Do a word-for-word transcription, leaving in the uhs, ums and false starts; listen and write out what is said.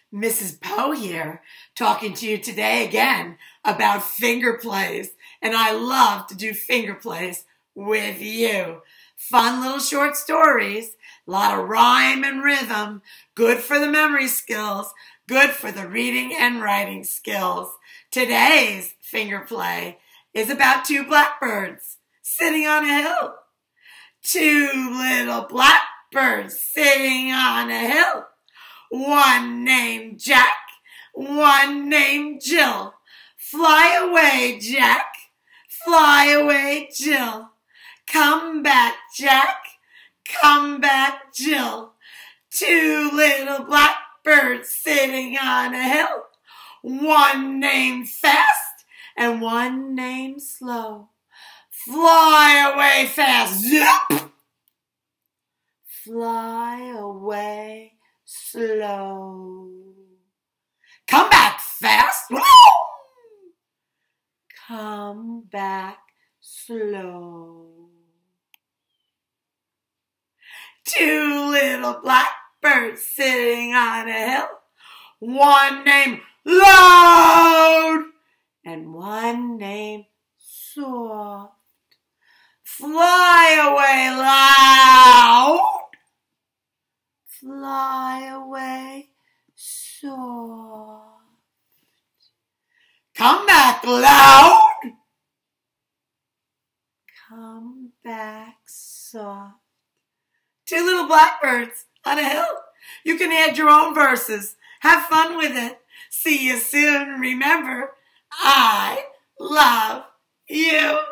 Missus Poe here, talking to you today again about finger plays. And I love to do finger plays with you. Fun little short stories, a lot of rhyme and rhythm, good for the memory skills, good for the reading and writing skills. Today's finger play is about two blackbirds sitting on a hill. Two little blackbirds sitting on a hill. One named Jack, one named Jill. Fly away, Jack, fly away, Jill. Come back, Jack, come back, Jill. Two little blackbirds sitting on a hill. One named Fast and one named Slow. Fly away fast, zip. Fly away slow. Come back fast. Woo! Come back slow. Two little blackbirds sitting on a hill. One named Loud and one named Soft. Fly away loud. Fly away soft. Come back loud. Come back soft. Two little blackbirds on a hill. You can add your own verses. Have fun with it. See you soon. Remember, I love you.